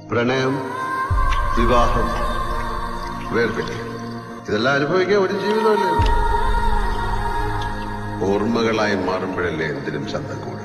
പ്രണയം, വിവാഹം, വേർപിരിയൽ, ഇതെല്ലാം അനുഭവിക്കാൻ ഒരു ജീവിതമല്ലേ. ഓർമ്മകളായി മാറുമ്പോഴല്ലേ എന്തിനും ചന്തം കൂടുക.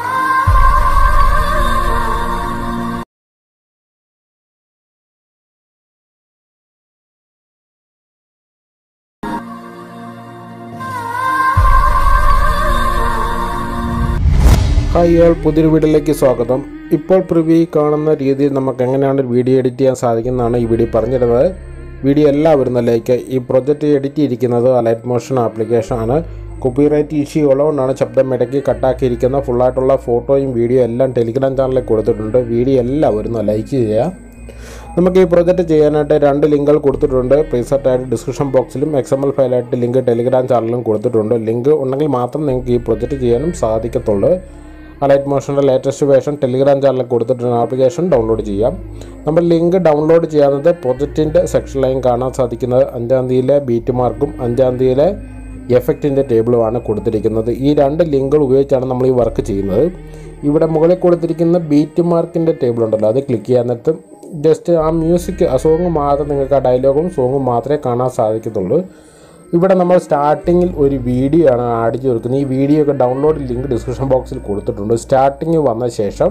ഹായ് ഓൾ, പുതിയൊരു വീഡിയോയിലേക്ക് സ്വാഗതം. ഇപ്പോൾ പ്രിവ്യൂ കാണുന്ന രീതിയിൽ നമുക്ക് എങ്ങനെയാണ് വീഡിയോ എഡിറ്റ് ചെയ്യാൻ സാധിക്കുന്നതാണ് ഈ വീഡിയോ പറഞ്ഞിരുന്നത്. വീഡിയോ എല്ലാവരും ലൈക്ക്. ഈ പ്രൊജക്റ്റ് എഡിറ്റ് ചെയ്തിരിക്കുന്നത് അലൈറ്റ് മോഷൻ ആപ്ലിക്കേഷൻ ആണ്. കോപ്പിറൈറ്റ് ഇഷ്യൂ ഉള്ളതുകൊണ്ടാണ് ശബ്ദം ഇടയ്ക്ക് കട്ടാക്കിയിരിക്കുന്ന. ഫുള്ളായിട്ടുള്ള ഫോട്ടോയും വീഡിയോ എല്ലാം ടെലിഗ്രാം ചാനലിൽ കൊടുത്തിട്ടുണ്ട്. വീഡിയോ എല്ലാവരും ലൈക്ക് ചെയ്യുക. നമുക്ക് ഈ പ്രൊജക്റ്റ് ചെയ്യാനായിട്ട് 2 ലിങ്കുകൾ കൊടുത്തിട്ടുണ്ട്. പ്രീസെറ്റായിട്ട് ഡിസ്ക്രിപ്ഷൻ ബോക്സിലും XML ഫയലായിട്ട് ലിങ്ക് ടെലിഗ്രാം ചാനലിലും കൊടുത്തിട്ടുണ്ട്. ലിങ്ക് ഉണ്ടെങ്കിൽ മാത്രം നിങ്ങൾക്ക് ഈ പ്രൊജക്റ്റ് ചെയ്യാനും സാധിക്കത്തുള്ളൂ. അലൈറ്റ് മോഷൻ്റെ ലേറ്റസ്റ്റ് വേർഷൻ ടെലിഗ്രാം ചാനലിൽ കൊടുത്തിട്ടുള്ള ആപ്ലിക്കേഷൻ ഡൗൺലോഡ് ചെയ്യാം. നമ്മൾ ലിങ്ക് ഡൗൺലോഡ് ചെയ്യാവുന്നത് പ്രൊജക്റ്റിൻ്റെ സെക്ഷനിലായും കാണാൻ സാധിക്കുന്നത് 5-ാം തീയതിയിലെ ബീറ്റ് മാർക്കും 5-ാം തീയതിയിലെ എഫക്റ്റിൻ്റെ ടേബിളുമാണ് കൊടുത്തിരിക്കുന്നത്. ഈ 2 ലിങ്കുകൾ ഉപയോഗിച്ചാണ് നമ്മൾ ഈ വർക്ക് ചെയ്യുന്നത്. ഇവിടെ മുകളിൽ കൊടുത്തിരിക്കുന്ന ബീറ്റ് മാർക്കിൻ്റെ ടേബിൾ ഉണ്ടല്ലോ, അത് ക്ലിക്ക് ചെയ്യാൻ നേരത്ത് ജസ്റ്റ് ആ മ്യൂസിക്, ആ സോങ് മാത്രം നിങ്ങൾക്ക് ആ ഡയലോഗും സോങ്ങും മാത്രമേ കാണാൻ സാധിക്കത്തുള്ളൂ. ഇവിടെ നമ്മൾ സ്റ്റാർട്ടിങ്ങിൽ ഒരു വീഡിയോ ആണ് ആഡ് ചെയ്ത് കൊടുക്കുന്നത്. ഈ വീഡിയോ ഒക്കെ ഡൗൺലോഡ് ലിങ്ക് ഡിസ്ക്രിപ്ഷൻ ബോക്സിൽ കൊടുത്തിട്ടുണ്ട്. സ്റ്റാർട്ടിങ് വന്ന ശേഷം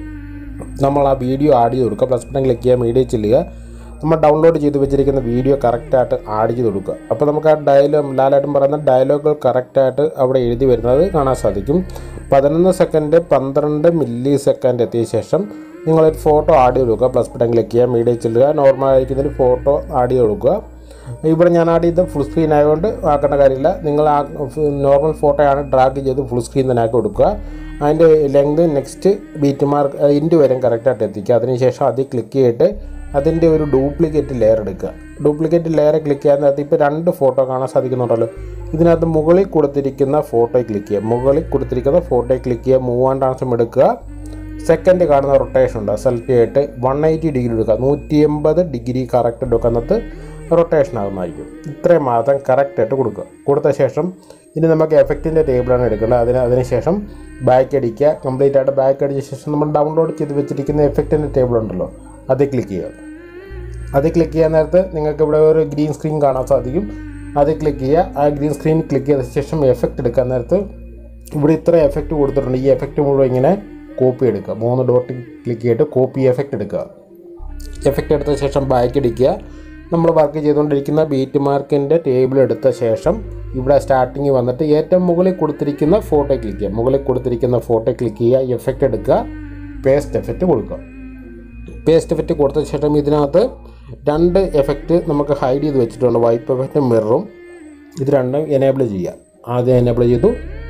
നമ്മൾ ആ വീഡിയോ ആഡ് ചെയ്ത് കൊടുക്കുക. പ്ലസ് ബട്ടൺ ക്ലിക്ക് ചെയ്യുക, മീഡിയ ചെല്ലുക. നമ്മൾ ഡൗൺലോഡ് ചെയ്ത് വെച്ചിരിക്കുന്ന വീഡിയോ കറക്റ്റായിട്ട് ആഡ് ചെയ്ത് കൊടുക്കുക. അപ്പോൾ നമുക്ക് ആ ലാലേട്ടൻ പറയുന്ന ഡയലോഗുകൾ കറക്റ്റായിട്ട് അവിടെ എഴുതി വരുന്നത് കാണാൻ സാധിക്കും. 11 സെക്കൻഡ് 12 മില്ലി സെക്കൻഡ് എത്തിയ ശേഷം നിങ്ങളൊരു ഫോട്ടോ ആഡ് ചെയ്ത് കൊടുക്കുക. പ്ലസ് ബട്ടൺ ക്ലിക്ക് ചെയ്യുക, മീഡിയ ചെല്ലുക. നോർമലായിരിക്കുന്നൊരു ഫോട്ടോ ആഡ് ചെയ്ത് കൊടുക്കുക. ഇവിടെ ഞാൻ ആഡ് ചെയ്ത് ഫുൾ സ്ക്രീൻ ആയതുകൊണ്ട് ആക്കേണ്ട കാര്യമില്ല. നിങ്ങൾ ആ നോർമൽ ഫോട്ടോയാണ് ഡ്രാഗ് ചെയ്ത് ഫുൾ സ്ക്രീൻ തന്നെ ആക്കി കൊടുക്കുക. അതിൻ്റെ ലെങ്ത് നെക്സ്റ്റ് ബീറ്റ് മാർക്ക് ഇൻറ്റ് വരെ കറക്റ്റായിട്ട് എത്തിക്കുക. അതിനുശേഷം അതിൽ ക്ലിക്ക് ചെയ്തിട്ട് അതിൻ്റെ ഒരു ഡ്യൂപ്ലിക്കേറ്റ് ലെയർ എടുക്കുക. ഡ്യൂപ്ലിക്കേറ്റ് ലെയർ ക്ലിക്ക് ചെയ്യാൻ ഇപ്പോൾ 2 ഫോട്ടോ കാണാൻ സാധിക്കുന്നുണ്ടല്ലോ. ഇതിനകത്ത് മുകളിൽ കൊടുത്തിരിക്കുന്ന ഫോട്ടോയിൽ ക്ലിക്ക് ചെയ്യുക. മുകളിൽ കൊടുത്തിരിക്കുന്ന ഫോട്ടോയിൽ ക്ലിക്ക് ചെയ്യുക. മൂവ് ആൻഡ് ട്രാൻസ്ഫോം എടുക്കുക. സെക്കൻഡ് കാണുന്ന റൊട്ടേഷൻ ഉണ്ട്, സെലക്ട് ചെയ്തിട്ട് 180 ഡിഗ്രി എടുക്കുക. 180 ഡിഗ്രി കറക്റ്റ് എടുക്കുന്നത് റൊട്ടേഷൻ ആകുന്നതായിരിക്കും. ഇത്രയും മാത്രം കറക്റ്റായിട്ട് കൊടുക്കുക. കൊടുത്ത ശേഷം ഇനി നമുക്ക് എഫക്റ്റിൻ്റെ ടേബിളാണ് എടുക്കേണ്ടത്. അതിനുശേഷം ബാക്ക് അടിക്കുക. കംപ്ലീറ്റ് ആയിട്ട് ബാക്ക് അടിച്ച ശേഷം നമ്മൾ ഡൗൺലോഡ് ചെയ്ത് വെച്ചിരിക്കുന്ന എഫക്റ്റിൻ്റെ ടേബിൾ ഉണ്ടല്ലോ, അതിൽ ക്ലിക്ക് ചെയ്യുക. അതിൽ ക്ലിക്ക് ചെയ്യാൻ നേരത്ത് നിങ്ങൾക്ക് ഇവിടെ ഒരു ഗ്രീൻ സ്ക്രീൻ കാണാൻ സാധിക്കും. അതിൽ ക്ലിക്ക് ചെയ്യുക. ആ ഗ്രീൻ സ്ക്രീൻ ക്ലിക്ക് ചെയ്ത ശേഷം എഫക്റ്റ് എടുക്കാൻ നേരത്ത് ഇവിടെ ഇത്ര എഫക്റ്റ് കൊടുത്തിട്ടുണ്ട്. ഈ എഫക്റ്റ് മുഴുവൻ ഇങ്ങനെ കോപ്പി എടുക്കുക. 3 ഡോട്ട് ക്ലിക്ക് ചെയ്തിട്ട് കോപ്പി എഫക്റ്റ് എടുക്കുക. എഫക്റ്റ് എടുത്ത ശേഷം ബാക്ക് അടിക്കുക. നമ്മൾ വർക്ക് ചെയ്തുകൊണ്ടിരിക്കുന്ന ബീറ്റ് മാർക്കിൻ്റെ ടേബിൾ എടുത്ത ശേഷം ഇവിടെ സ്റ്റാർട്ടിങ് വന്നിട്ട് ഏറ്റവും മുകളിൽ കൊടുത്തിരിക്കുന്ന ഫോട്ടോ ക്ലിക്ക് ചെയ്യുക. മുകളിൽ കൊടുത്തിരിക്കുന്ന ഫോട്ടോ ക്ലിക്ക് ചെയ്യുക. എഫക്റ്റ് എടുക്കുക. പേസ്റ്റ് എഫക്റ്റ് കൊടുക്കുക. പേസ്റ്റ് എഫക്റ്റ് കൊടുത്ത ശേഷം ഇതിനകത്ത് 2 എഫക്റ്റ് നമുക്ക് ഹൈഡ് ചെയ്ത് വെച്ചിട്ടുണ്ട്. വൈപ്പ് എഫക്റ്റും മിററും. ഇത് 2 എനേബിൾ ചെയ്യുക. ആദ്യം എനേബിൾ ചെയ്തു.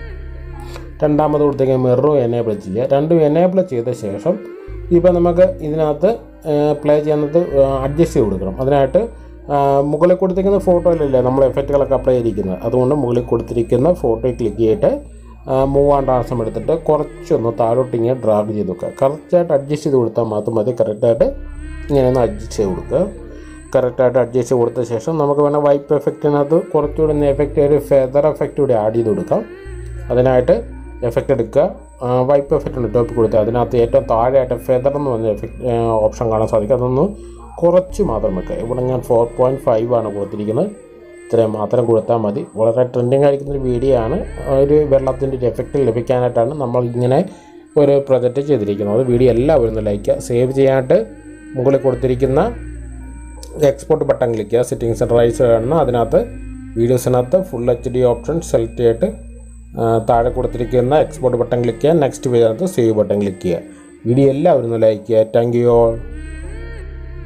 രണ്ടാമത് കൊടുത്തേക്ക് മിററും എനേബിൾ ചെയ്യുക. 2 എനേബിൾ ചെയ്ത ശേഷം ഇപ്പോൾ നമുക്ക് ഇതിനകത്ത് പ്ലേ ചെയ്യുന്നത് അഡ്ജസ്റ്റ് ചെയ്ത് കൊടുക്കണം. അതിനായിട്ട് മുകളിൽ കൊടുത്തിരിക്കുന്ന ഫോട്ടോയിലല്ലേ നമ്മൾ എഫക്റ്റുകളൊക്കെ അപ്ലൈ ചെയ്തിരിക്കുന്നത്. അതുകൊണ്ട് മുകളിൽ കൊടുത്തിരിക്കുന്ന ഫോട്ടോയിൽ ക്ലിക്ക് ചെയ്തിട്ട് മൂവ് ആൻഡ് ട്രാൻസ്ഫോം എടുത്തിട്ട് കുറച്ചൊന്ന് താഴോട്ട് ഇങ്ങനെ ഡ്രാഗ് ചെയ്ത് വെക്കുക. കറക്റ്റായിട്ട് അഡ്ജസ്റ്റ് ചെയ്ത് കൊടുത്താൽ മാത്രം മതി. കറക്റ്റായിട്ട് ഇങ്ങനെ ഒന്ന് അഡ്ജസ്റ്റ് ചെയ്ത് കൊടുക്കുക. കറക്റ്റായിട്ട് അഡ്ജസ്റ്റ് ചെയ്ത് കൊടുത്ത ശേഷം നമുക്ക് വേണം വൈപ്പ് എഫക്റ്റിനകത്ത് കുറച്ചുകൂടി എഫക്റ്റ്, ഒരു ഫെദർ എഫക്റ്റ് കൂടി ആഡ് ചെയ്ത് കൊടുക്കാം. അതിനായിട്ട് എഫക്റ്റ് എടുക്കുക. വൈപ്പ് എഫക്റ്റ് ഉണ്ട് ടോപ്പിൽ കൊടുക്കുക. അതിനകത്ത് ഏറ്റവും താഴെയായിട്ട് ഫെദർ എന്ന് പറഞ്ഞ എഫക്റ്റ് ഓപ്ഷൻ കാണാൻ സാധിക്കും. അതൊന്ന് കുറച്ച് മാത്രം വെക്കുക. ഇവിടെ ഞാൻ 4.5 ആണ് കൊടുത്തിരിക്കുന്നത്. ഇത്രയും മാത്രം കൊടുത്താൽ മതി. വളരെ ട്രെൻഡിങ് ആയിരിക്കുന്നൊരു വീഡിയോ ആണ്. ഒരു വെള്ളത്തിൻ്റെ ഒരു എഫക്റ്റ് ലഭിക്കാനായിട്ടാണ് നമ്മൾ ഇങ്ങനെ ഒരു പ്രൊജക്റ്റ് ചെയ്തിരിക്കുന്നത്. വീഡിയോ എല്ലാവരും ലൈക്ക്. സേവ് ചെയ്യാനായിട്ട് മുകളിൽ കൊടുത്തിരിക്കുന്ന എക്സ്പോർട്ട് ബട്ടൺ ക്ലിക്ക് ചെയ്യുക. സെറ്റിംഗ് സെൻട്രലൈസ് കാണുന്ന അതിനകത്ത് വീഡിയോസിനകത്ത് ഫുൾ HD ഓപ്ഷൻ സെലക്ട് ചെയ്തിട്ട് താഴെ കൊടുത്തിരിക്കുന്ന എക്സ്പോർട്ട് ബട്ടൺ ക്ലിക്ക് ചെയ്യുക. നെക്സ്റ്റ് പേജിനകത്ത് സേവ് ബട്ടൺ ക്ലിക്ക് ചെയ്യുക. വീഡിയോ എല്ലാവരും ലൈക്ക് ചെയ്യുക. Thank you all.